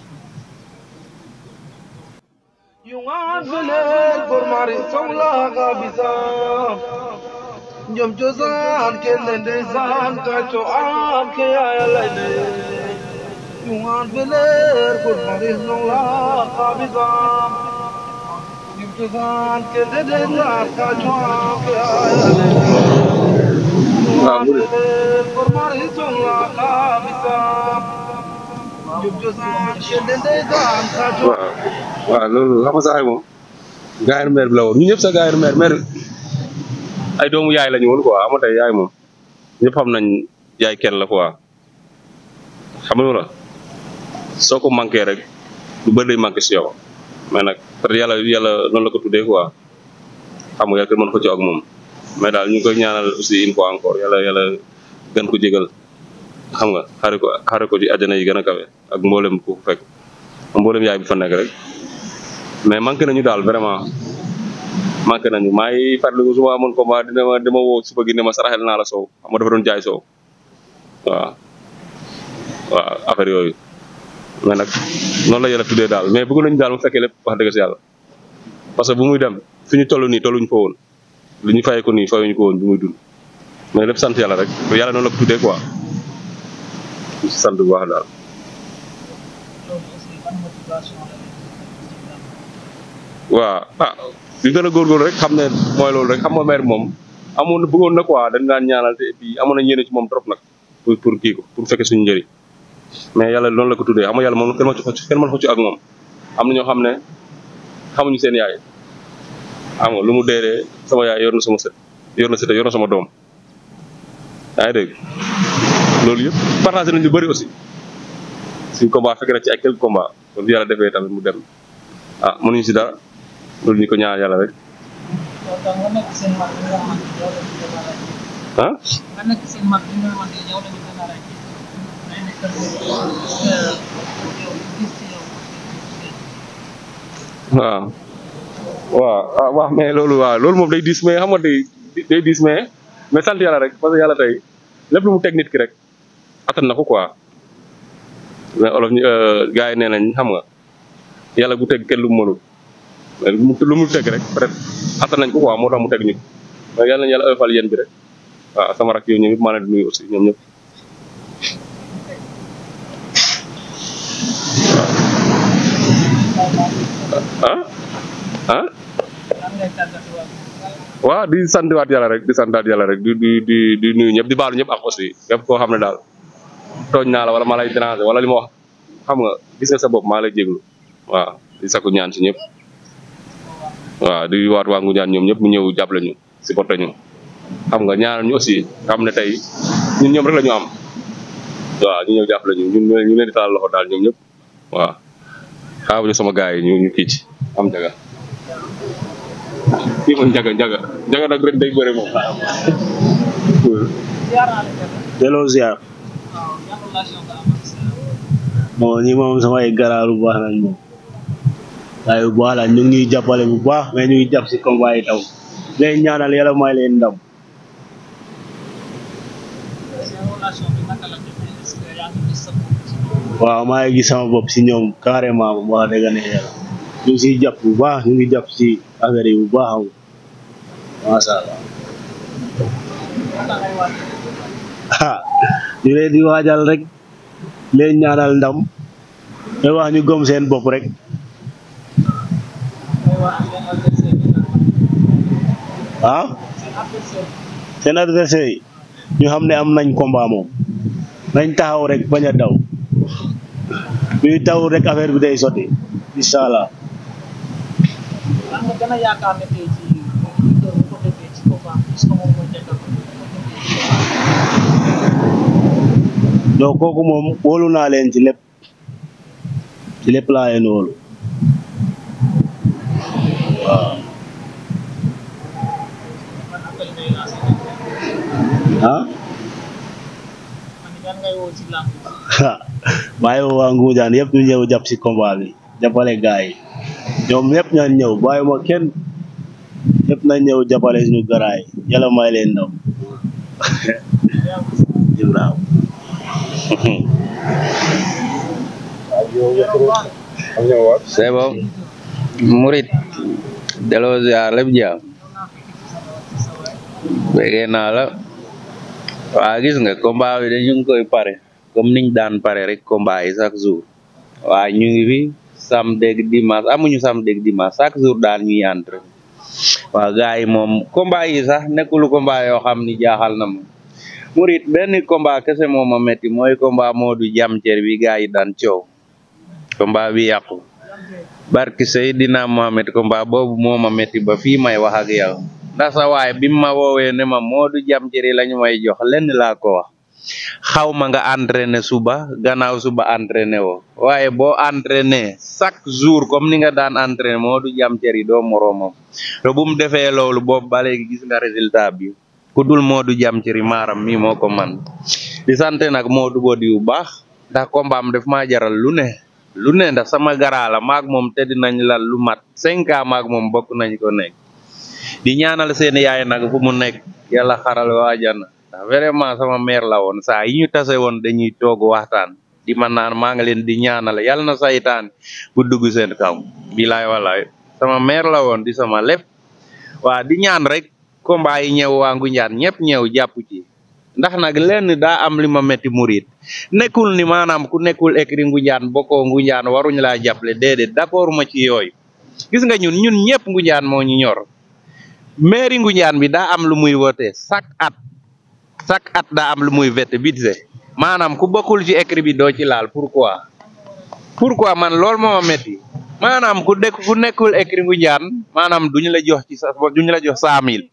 Yungan beler formari songla kabisa Jom josan kelen desan kacho am ke ayalene Yungan beler formari songla kabisa Jom josan kelen desan kacho am ke ayalene Yungan beler formari songla kabisa Jom josan kelen desan kacho waaw loolu xam nga sax moom gaayaru meer bi la woon ñu ñëpp sax gaayaru meer ay doomu yaay lañu woon quoi xam nga tey yaay moom ñëpp xam nañ yaay kenn la quoi xam nga la soo ko manqué rek lu bëri day manqué si yow mais nag peut être yàlla noonu la ko tuddee quoi xam nga yàlla mën ko ci ak moom mais daal ñu ngi koy ñaanal aussi une fois encore yàlla gën ko jégal xam nga xare ko ci àjjana yi gën a kawe ak mboolem ku fekk mboolem yaay bi fa nekk rek mais manqué nañu daal vraiment manqué nañu maa ngi fàttaliku su ma amoon combat dina ma woo suba gi ne ma saraxel naa la soow xam nga dafa doon jaay soow waaw affaire yooyu mais nag noonu la yàlla tuddee daal mais bëgg nañu daal mu fekkee lépp wax dëgg si yàlla parce que bu muy dem fi ñu toll nii tolluñu fa woon lu ñu fayee ko nii fayuñu ko woon bu muy dund mais lépp sant yàlla rek yàlla noonu la ko tuddee quoi sant bu baax daal. waaw di gën a góorgóorlu rek xam ne mooy loolu rek xam nga maire moom amoon na bëggoon na quoi dañ daan ñaanal te et puis amoon na yéene ci moom trop nag pour kii ko pour fekkee suñu njëriñ mais yàlla noonu la ko tuddee xam nga yàlla moom kenn mën xocc ak moom am na ñoo xam ne xamuñu seen yaay xam nga lu mu deedee sama yaay yor na sama sët yor na sama doom yaa ngi dégg loolu yëpp partagé nañ lu bëri aussi suñ combat fekk na ci ay quelques combats kon yàlla defee tamit mu dem mënuñu si dara loolu ñu ko ñaan yàlla rek. waaw mais loolu moom day diis mais xam nga day diis mais sant yàlla rek parce que yàlla tey lépp lu mu teg nit ki rek attan na ko quoi mais olof ñu gars yi nee nañ xam nga yàlla bu teg kenn lu mu mënul lu mu teg rek peut être attan nañ ko quoi moo tax mu teg ñu mais yàlla nañu yàlla oyofal yéen bi rek waaw sama rak yow ñoom ñëpp maa leen di nuyu aussi ñoom ñëpp. waaw di santiwaat yàlla rek di nuyu ñëpp di baalu ñëpp ak aussi képp koo xam ne daal tooñ naa la wala maa lay déranger wala li ma wax xam nga gis nga sa bopp maa lay jéglu waaw di sakku ñaan si ñëpp waaw di waat waa Ngoundiane ñoom ñëpp mu ñëw jàppale ñu supporté ñu xam nga ñaanal ñu aussi xam ne tey ñun ñoom rek la ñu am waaw ñu ñëw jàppale ñu ñu leen di taal loxo daal ñoom ñëpp waaw xaaral ñu sama gars yi ñu kii ci am jaga kii mooy jaga nag ren day bëre moom. delloo ziar. bon ñi moom samay garaaru baax nañ moom waaye bu baax la ñu ngi ñuy jàppale bu baax mais ñu ngi jàpp si combat yi taw leen ñaanal yàlla may leen ndam. waaw maa ngi gis sama bopp si ñoom carrément moom wax dëgg ne yàlla ñu ngi siy jàpp bu baax ñu ngi jàpp si affaire yi bu baax macha allah. ñu leen di waajal rek leen ñaanal ndam mais wax ñu gëm seen bopp rek. seen adversaire yi ñu xam ne am nañ combat moom nañ taxaw rek bañ a daw ñuy taw rek affaire bi day sotti incha allah. donc kooku moom wóolu naa leen ci lépp laa leen wóolu waaw. bàyyi waa Ngoundiane yëpp ñu ñëw jàpp si combat bi jàppale gars yi ñoom ñëpp ñaan ñëw bàyyi ma kenn ñëpp nañ ñëw jàppale suñu garaay yàlla may leen ndam. Ibrahima c'est bon murit delloo ziar lépp jaam bëggee naa la waa gis nga combat bi dañu ngi koy pare comme niñ daan pare rek combat yi chaque jour waa ñu ngi fi samedi ak dimanche amuñu samedi ak dimanche chaque jour daal ñuy entraîné waa gars yi moom combat yi sax nekkul combat yoo xam ni jaaxal na ma murit benn combat kese moo ma metti mooy combat Modou Jam Cer bi gars yi daan coow combat bi yàqu barki Seydina Mohamed combat boobu moo ma metti ba fii may wax ak yow ndax sa waay bi ma woowee ne ma Modou Jam Cer lañu may jox lenn laa ko wax xaw ma nga entraîné suba gannaaw suba entraîné woo waaye boo entraîné chaque jour comme ni nga daan entraîné Modou Jam Cer doo moroomam te bu mu defee loolu boobu ba léegi gis nga résultat bi ku dul Modou Jam Cer maaram mi moo ko man di sant nag Modou Bodi bu baax ndax combat am def maa jaral lu ne ndax sama garaa la maag moom te dinañ la lu mat 5 ans maag moom bokk nañ ko nekk di ñaanal seen yaay nag fu mu nekk yàlla xaral waajana ndax vraiment sama mère la woon saa yi ñu tase woon dañuy toog waxtaan di ma naan maa ngi leen di ñaanal yàlla na saytaan bu dugg seen kaw bilaay walaay sama mère la woon di sama lépp waa di ñaan rek combat yi ñëw waa Ngunjaan ñëpp ñëw jàpp ci ndax nag lenn daa am li ma metti murit nekkul ni maanaam ku nekkul écrit Ngunjaan bokkoo Ngunjaan waruñ laa jàppale déedéet d'accord ma ci yooyu gis nga ñun ñëpp Ngunjaan moo ñu ñor mairie Ngunjaan bi daa am lu muy wote chaque at daa am lu muy vete budget maanaam ku bokkul ci écrit bi doo ci laal pourquoi man loolu moo ma metti maanaam ku nekkul écrit Ngunjaan maanaam duñu la jox 100 000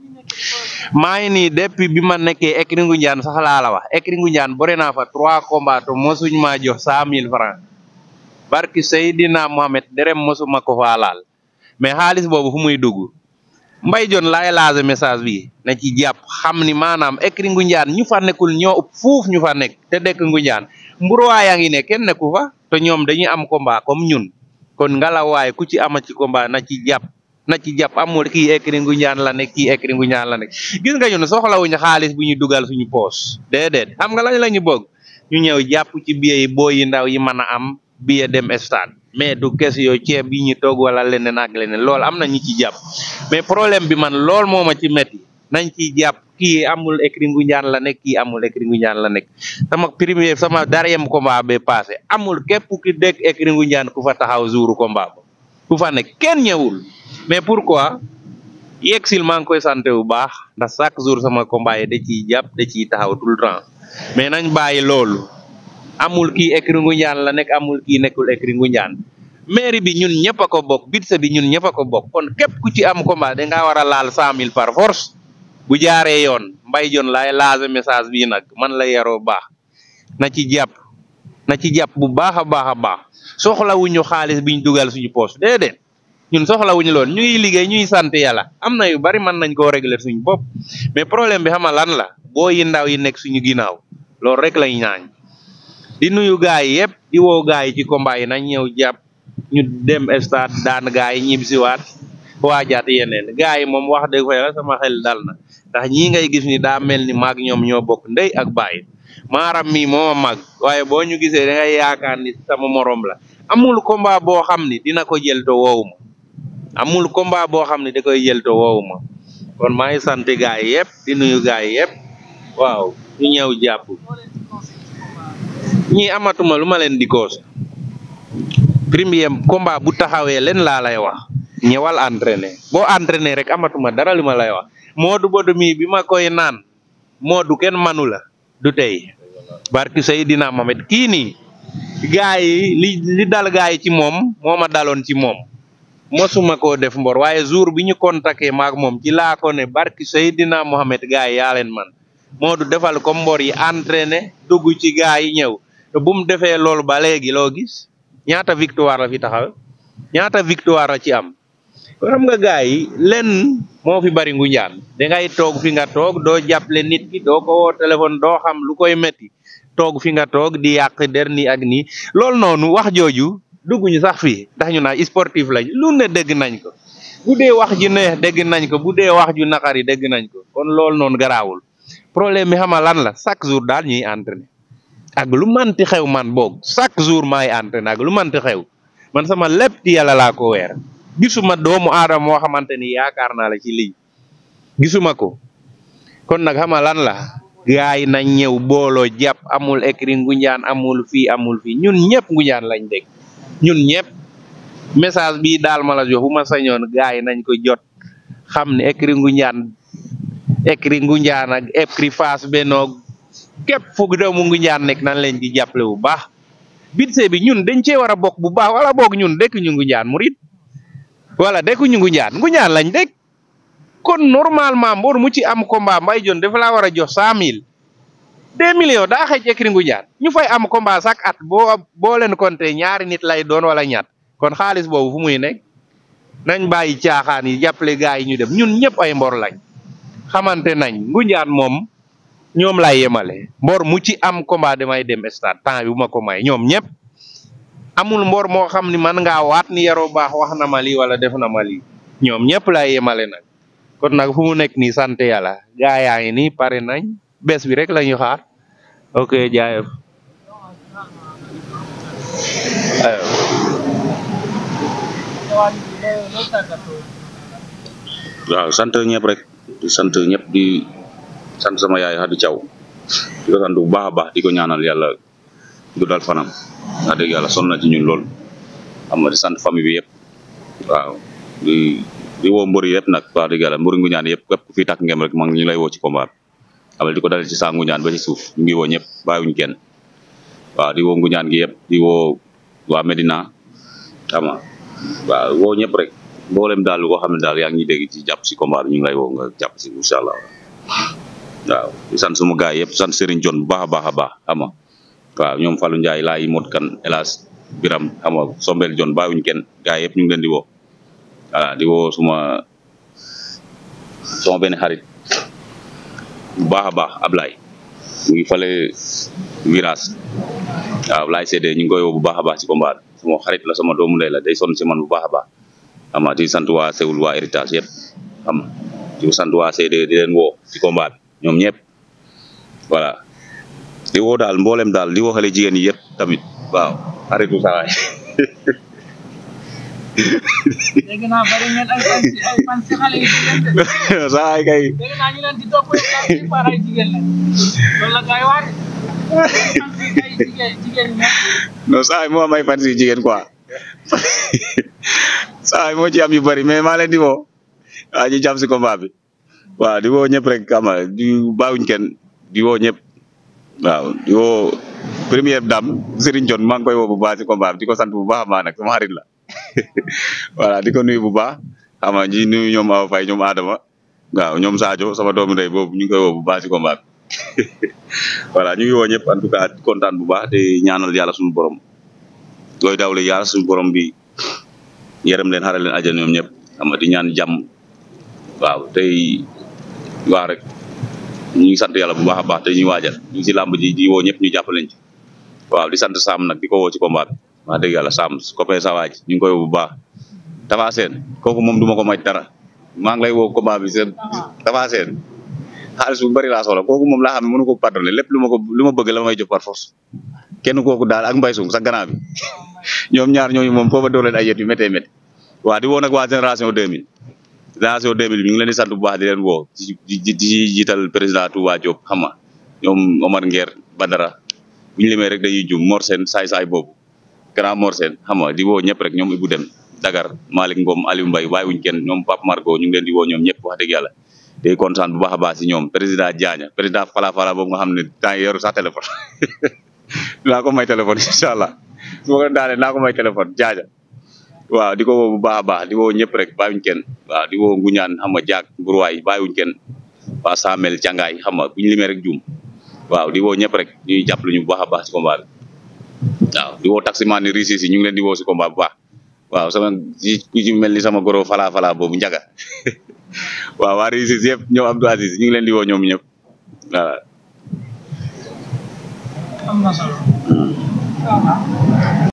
maa ngi nii depuis bi ma nekkee écrit Ngunjaan sax laa la wax écrit Ngunjaan bore naa fa 3 combats to mosuñ maa jox 100 000 francs barki Seydina Mohamed derem mosuma ko faa laal mais xaalis boobu fu muy dugg Mbay Jon laay laase message bi na ci jàpp xam ni maanaam écrit Ngunjaan ñu fa nekkul ñoo ëpp fuuf ñu fa nekk te dëkk Ngunjaan mburuwaa yaa ngi ne kenn nekku fa te ñoom dañuy am combat comme ñun kon ngalawaay ku ci ama ci combat na ci jàpp amul kii écrit Ngunjaan la nekk kii écrit Ngunjaan la nekk gis nga ñun soxlawuñu xaalis bu ñu dugal suñu poos déedéet xam nga lañ la ñu bëgg ñu ñëw jàpp ci billet yi boo yi ndaw yi mën a am billet dem stade mais du question ceeb yi ñu toog wala leneen ak leneen loolu am na ñu ci jàpp mais problème bi man lool moo ma ci metti nañ ci jàpp kii amul écrit Ngunjaan la nekk kii amul écrit Ngunjaan la nekk sama dernier combat ba passé amul képp ki dëkk écrit Ngunjaan ku fa taxaw jouru combat ba ku fa nekk kenn ñëwul mais pourquoi yegsil maa ngi koy sant bu baax ndax chaque jour sama combat yi da ciy jàpp da ciy taxaw tout le temps mais nañ bàyyi loolu amul kii écrit Ngunjaan la nekk amul kii nekkul écrit Ngunjaan mairie bi ñun ñëpp a ko bokk budget bi ñun ñëpp a ko bokk kon képp ku ci am combat da ngaa war a laal 100 000 par force bu jaaree yoon Mbay Jon laay laase message bii nag man la yaroo baax na ci jàpp bu baax a baax soxlawuñu xaalis biñ dugal suñu poche déedéet ñun soxlawuñu lool ñu ngi liggéey ñuy sant yàlla am na yu bari mën nañ koo régler suñu bopp mais problème bi xama lan la boo yi ndaw yi nekk suñu ginnaaw loolu rek lañ ñaañ di nuyu gaay yi yëpp di woo gaay yi ci combat yi nañ ñëw jàpp ñu dem stade daan gaay yi ñibbisiwaat waajaat yeneen gaay yi moom wax dëgg fa yàlla sama xel dal na ndax ñii ngay gis ni daa mel ni maag ñoom ñoo bokk ndey ak baay maaram mi moo ma mag waaye boo ñu gisee da ngay yaakaar ni sama morom la amul combat boo xam ni dina ko jël to woowu ma amul combat boo xam ne da koy jël to woowu ma kon maa ngi sant gaay yi yëpp di nuyu gaay yi yëpp waaw ñu ñëw jàpp ñii amatuma lu ma leen di koos premier combat bu taxawee leen laa lay wax ñëwal entraîné boo entraîné rek amatuma dara li ma lay wax Modou Bodi mi bi ma koy naan Modou kenn manu la du tey barki Seydina Mohamed kii nii gaay yi li dal gaay yi ci moom moo ma daloon ci moom mosuma koo def mbor waaye jour bi ñu contacté maak moom ci laa ko ne barki Seydina Mohamed gaay yaa leen man Modou defal ko mbor yi entraîné dugg ci gaay yi ñëw te bu mu defee loolu ba léegi loo gis ñaata victoire la fi taxaw ñaata victoire la ci am ko xam nga gaay yi lenn moo fi bari Ngunjaan dangay toog fi nga toog doo jàppale nit ki doo ko woo téléphone doo xam lu koy metti toog fi nga toog di yàq der nii ak nii loolu noonu wax jooju dugguñu sax fii ndax ñu naan sportif lañ lu ne dégg nañ ko bu dee wax ju neex dégg nañ ko bu dee wax ju naqari dégg nañ ko kon loolu noonu garaawul problème bi xama lan la chaque jour daal ñuy entraîné ak lu manti xew man boog chaque jour maay entraîné ak lu manti xew man sama lépp ci yàlla laa ko weer gisuma doomu aadama moo xamante ni yaakaar naa la ci lii gisuma ko kon nag xama lan la gaay nañ ñëw booloo jàpp amul écrit Ngoundiane amul fii ñun ñëpp Ngoundiane lañ dégg ñun ñëpp message bii daal ma la jox bu ma sañoon gaay nañ ko jot xam ne écrit Ngoundiane ak écrit Fass Benno képp fu doomu Ngoundiane nekk nan leen di jàppale bu baax budget bi ñun dañ cee war a bokk bu baax wala boog ñun dëkk ñu Ngoundiane murid wala dëkk ñu Ngoundiane lañ dëkk kon normalement mbor mu ci am combat Mbaye Dione dafa laa war a jox 100 000 2 millions daa xëj écrit Ngoundiane ñu fay am combat chaque at boo leen compter ñaari nit lay doon wala ñaat kon xaalis boobu fu muy nekk nañ bàyyi caaxaan yi jàppale gaa yi ñu dem ñun ñëpp ay mbor lañ xamante nañ Ngoundiane moom ñoom lay yemale mbor mu ci am combat damay dem stade temps bi bu ma ko may ñoom ñëpp amul mbor moo xam ni man ngaa waat ni yaroo baax wax na ma lii wala def na ma lii ñoom ñëpp lay yemale nag kon nag fu mu nekk nii sant yàlla gaa yaa ngi nii pare nañ bés bi rek la ñu xaar ok jaayef waaw sant ñëpp rek di sant ñëpp di sant sama yaay Xadi Thiaw di ko sant bu baax a baax di ko ñaanal yàlla du dal fanam wax dëgg yàlla sonn na ci ñun lool xam nga di sant famille bi yëpp waaw di woo mbër yëpp nag wax dëgg yàlla mbëru Ngoundiane yëpp képp ku fi takk ngem rek ñu lay woo ci combat amal di ko dale ci saa Ngoundiane ba ci suuf ñu ngi woo ñëpp bàyyiwuñ kenn waaw di woo Ngoundiane gi yëpp di woo waa Medina xam nga waaw woo ñëpp rek mboolem daal koo xam ne daal yaa ngi ñuy dégg ci jàpp si combat bi ñu ngi lay woo nga jàpp si incha allah waaw di sant suma gaay yëpp sant Serigne Dione bu baax a baax a baax xam nga waaw ñoom Fallou Ndiaye laay mot kan Elas Biram xam nga Sombel Dione bàyyiwuñ kenn gaay yëpp ñu ngi leen di woo voilà di woo suma benn xarit bu baax a baax Ablaye mu ngi fale virage waaw Ablaye Sédé ñu ngi koy woo bu baax a baax ci combat bi suma xarit la sama doomu ndey la day sonn ci man bu baax a baax xam nga di sant waa Séoul waa héritage yëpp xam nga di sant waa Sédé di leen woo ci combat bi ñoom ñëpp voilà di woo daal mboolem daal di woo xale jigéen yi yëpp tamit waaw xaritu sawaay dégg naa bari ngeen ay fan si xale yi jigéen de. sawaay kay dégg naa ñu leen di topp ay jigéen la loolu la kay waat ay jigéen ñi non sawaay moo am ay fan si jigéen quoi sawaay moo ci am yu bari mais maa leen di woo waaw ñu jàpp si combat bi waaw di woo ñëpp rek xam nga di bàyyiwuñ kenn di woo ñëpp waaw di woo première dame Serigne Dione maa ngi koy woo bu baax si combat bi di ko sant bu baax a baax nag sama xarit la voilà di ko nuyu bu baax xam nga ñi nuyu ñoom Awa Faye ñoom Adama waaw ñoom Sadio sama doomu ndey boobu ñu ngi koy woo bu baax si combat bi voilà ñu ngi woo ñëpp en tout cas kontaan bu baax te ñaanal yàlla suñu borom looy dawle yàlla suñu borom bi yërëm leen xaral leen àjjana ñoom ñëpp xam nga di ñaan jàmm waaw tey waa rek ñu ngi sant yàlla bu baax a baax te ñuy waajal ñu ngi si làmb ji di woo ñëpp ñu jàpp leen ci waaw di sant Sam nag di ko woo ci combat bi wax dëgg yàlla Sam copain sa waaj ñu ngi koy woo bu baax Tafa Seen kooku moom du ma ko may dara maa ngi lay woo combat bi seen Tafa Seen xaalis bu bari laa soxla kooku moom laa xam ne mënu ko pardonné lépp lu ma bëgg la may jox par force kenn kooku daal ak Mbaye Sow sa gannaaw bi ñoom ñaar ñooñu moom foofa door leen ay yet yu méttee métti waaw di woo nag waa génération 2000 génération 2000 bi ñu ngi leen di sant bu baax di leen woo di jiital président Touba Diop xam nga ñoom Omar Nguer Badara bu ñu limee rek dañuy jum Mor Sène saay boobu grand Mor Sène xam nga di woo ñëpp rek ñoom Ibou Dem Dagar Malick Ngom Aliou Mbaye bàyyiwuñ kenn ñoom Pape Margot ñu ngi leen di woo ñoom ñëpp wax dëgg yàlla day kontaan bu baax a baax si ñoom président Diagne président Fala boobu nga xam ne temps yoru sax téléphone dinaa ko may téléphone incha allah su ma ko daanee naa ko may téléphone Diagne waaw di ko woo bu baax a baax di woo ñëpp rek bàyyiwuñ kenn waaw di woo Ngoundiane xam nga jaag Bourwaay bàyyiwuñ kenn waa Samel Cangaay xam nga bu ñu limee rek juum waaw di woo ñëpp rek ñuy jàppale ñu bu baax a baax si combat bi waaw di woo taximan ni riisi si ñu ngi leen di woo si combat bu baax waaw sama ku ci mel ni sama goro fala boobu njaga waaw waa riisi si yëpp ñoom Abdou Aziz ñu ngi leen di woo ñoom ñëpp voilà am na solo